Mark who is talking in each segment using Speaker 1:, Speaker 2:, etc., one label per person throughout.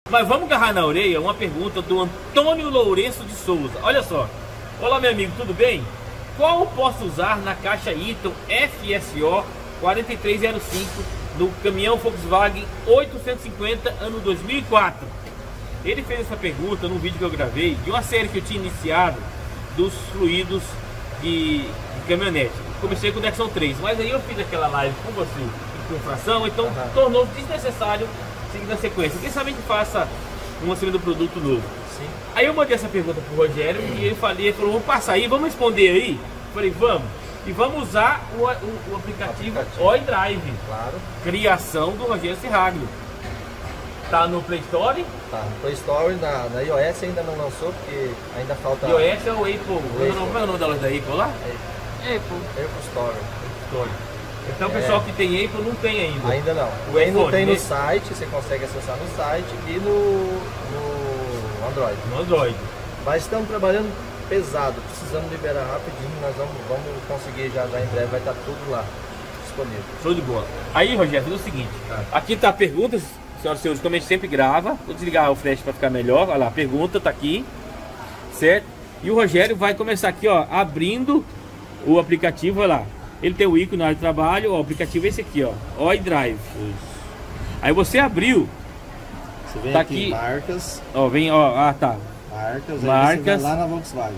Speaker 1: Mas vamos agarrar na orelha uma pergunta do Antônio Lourenço de Souza. Olha só. Olá, meu amigo, tudo bem? Qual posso usar na caixa Eaton FSO 4305 no caminhão Volkswagen 850 ano 2004? Ele fez essa pergunta num vídeo que eu gravei de uma série que eu tinha iniciado dos fluidos de caminhonete. Comecei com o Nexon 3, mas aí eu fiz aquela live com você com infração, então tornou desnecessário seguir na sequência. Quem sabe a gente faça um lançamento do produto novo. Sim. Aí eu mandei essa pergunta pro Rogério e ele falou, vamos passar aí, vamos responder aí. Eu falei, vamos. E vamos usar o aplicativo Oi Drive. Claro. Criação do Rogério Serraglio. Tá no Play Store?
Speaker 2: Tá, no Play Store, na iOS ainda não lançou, porque ainda falta...
Speaker 1: iOS é o Apple. Como é o nome da loja da Apple lá?
Speaker 2: Apple Store.
Speaker 1: Então o pessoal que tem Apple não tem ainda.
Speaker 2: Ainda não. O iPhone, não tem no site, você consegue acessar no site e no Android.
Speaker 1: No Android.
Speaker 2: Mas estamos trabalhando pesado, precisamos liberar rapidinho, nós vamos conseguir já em breve, vai estar tudo lá disponível.
Speaker 1: Show de bola. Aí, Rogério, é o seguinte, aqui tá a pergunta, senhoras e senhores, como a gente sempre grava, vou desligar o flash para ficar melhor, olha lá, a pergunta tá aqui, certo? E o Rogério vai começar aqui, ó, abrindo o aplicativo, olha lá. Ele tem o ícone na área de trabalho, ó, o aplicativo é esse aqui, ó, Oi Drive. Isso. Aí você abriu,
Speaker 2: você vem
Speaker 1: tá
Speaker 2: aqui, marcas,
Speaker 1: ó, vem, ó, tá.
Speaker 2: Marcas, aí você vai lá na Volkswagen.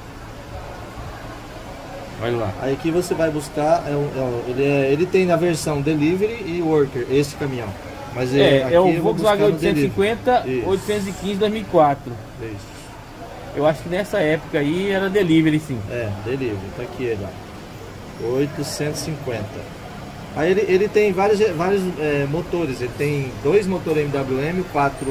Speaker 1: Olha lá.
Speaker 2: Aí aqui você vai buscar, ele tem na versão Delivery e Worker, esse caminhão. Mas
Speaker 1: é o Volkswagen 850, 815 2004.
Speaker 2: Isso.
Speaker 1: Eu acho que nessa época aí era Delivery, sim.
Speaker 2: É, Delivery, tá aqui ele, ó. 850. Aí ele tem vários motores, ele tem dois motores MWM,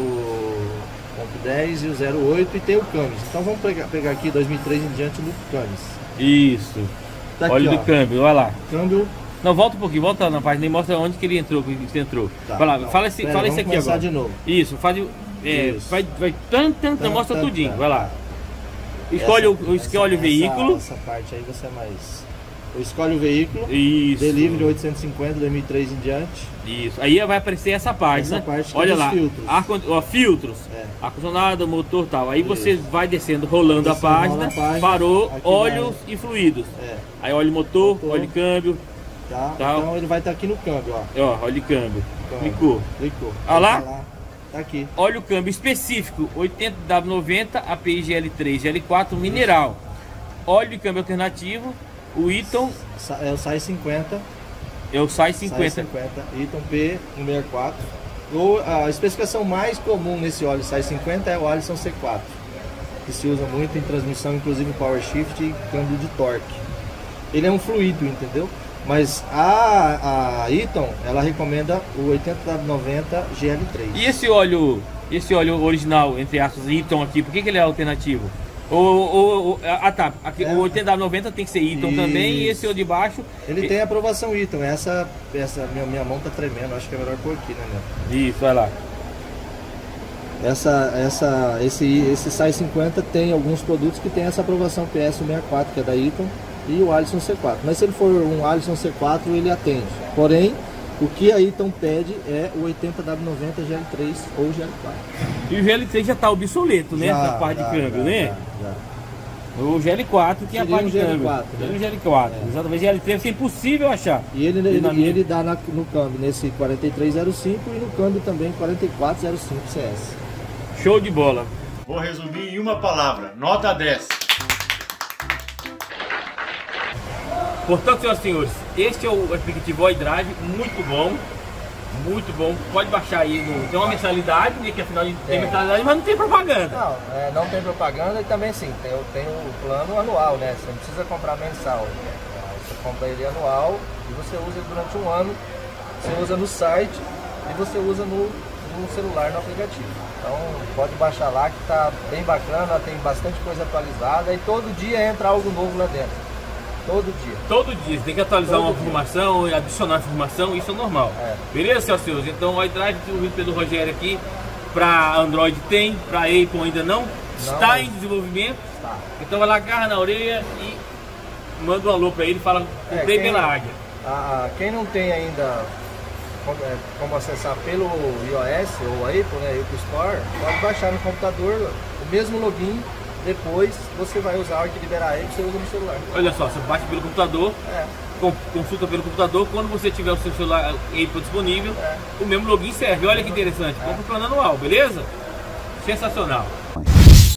Speaker 2: 4.10 e o 08 e tem o Camis. Então vamos pegar aqui 2003 em diante no Camis.
Speaker 1: Isso. Tá
Speaker 2: aqui,
Speaker 1: do câmbio, olha lá.
Speaker 2: Câmbio.
Speaker 1: Não, volta um pouquinho, volta na página e mostra onde que ele entrou, que você entrou.
Speaker 2: Tá,
Speaker 1: vai lá,
Speaker 2: não,
Speaker 1: fala isso aqui agora.
Speaker 2: De novo.
Speaker 1: Isso, faz
Speaker 2: Isso.
Speaker 1: vai mostra tudinho, vai lá. Escolhe o veículo.
Speaker 2: Essa parte aí você é mais... Escolhe o veículo.
Speaker 1: Isso.
Speaker 2: Delivery 850, 2003 em diante.
Speaker 1: Isso. Aí vai aparecer essa página. Olha lá. Filtros. Filtros. Ar-condicionado, motor e tal. Aí você vai descendo, rolando a página. Parou, óleos e fluidos. Aí óleo motor, óleo de câmbio.
Speaker 2: Tá. Então ele vai estar aqui no câmbio, ó.
Speaker 1: Ó, óleo de câmbio. Clicou. Olha lá.
Speaker 2: Tá aqui.
Speaker 1: Óleo câmbio específico 80W90 API GL3 GL4 mineral. Óleo de câmbio alternativo. O Eaton
Speaker 2: é o SAI 50.
Speaker 1: É o SAI 50.
Speaker 2: Eaton P164. A especificação mais comum nesse óleo SAI 50 é o Allison C4, que se usa muito em transmissão, inclusive Power Shift e câmbio de torque. Ele é um fluido, entendeu? Mas a Eaton, ela recomenda o 80W90 GL3.
Speaker 1: E esse óleo original, entre aspas, Eaton aqui, por que ele é alternativo? O 80W90 tem que ser Eaton também, e esse de baixo...
Speaker 2: Ele tem aprovação Eaton, essa minha mão tá tremendo, acho que é melhor pôr aqui, né, meu?
Speaker 1: Isso, vai lá.
Speaker 2: Esse SAI 50 tem alguns produtos que tem essa aprovação PS64, que é da Eaton, e o Allison C4. Mas se ele for um Allison C4, ele atende. Porém, o que a Eaton pede é o 80W90 GL3 ou GL4.
Speaker 1: E o GL3 já está obsoleto, né? Na parte de câmbio, né? Já. O GL4 que é a parte de câmbio.
Speaker 2: Né?
Speaker 1: O GL4, exatamente. O GL3 é impossível achar.
Speaker 2: E ele dá no câmbio nesse 4305 e no câmbio também 4405 CS.
Speaker 1: Show de bola.
Speaker 3: Vou resumir em uma palavra: nota 10.
Speaker 1: Portanto, senhoras e senhores, este é o aplicativo Oi Drive, muito bom, pode baixar aí, tem uma mensalidade, né, que afinal tem mensalidade, mas não tem propaganda.
Speaker 2: Não tem propaganda e também sim, tem o plano anual, né, você não precisa comprar mensal, você compra ele anual e você usa ele durante um ano, você usa no site e você usa no celular, no aplicativo. Então pode baixar lá que tá bem bacana, tem bastante coisa atualizada e todo dia entra algo novo lá dentro. Todo dia, tem que atualizar uma informação, adicionar informação, isso é normal. Beleza, senhoras e senhores? Então o iDrive, desenvolvido pelo Rogério aqui, para Android tem, para Apple ainda não, está em desenvolvimento. Então vai lá, agarra na orelha e manda um alô para ele e fala, comprei pela Águia. Quem não tem ainda como acessar pelo iOS ou Apple, né, Apple Store, pode baixar no computador o mesmo login. Depois você vai usar a hora que liberar ele, você usa no celular.
Speaker 1: Olha só, você baixa pelo computador, consulta pelo computador, quando você tiver o seu celular Apple disponível, o mesmo login serve. Olha que interessante, compra o plano anual, beleza? Sensacional.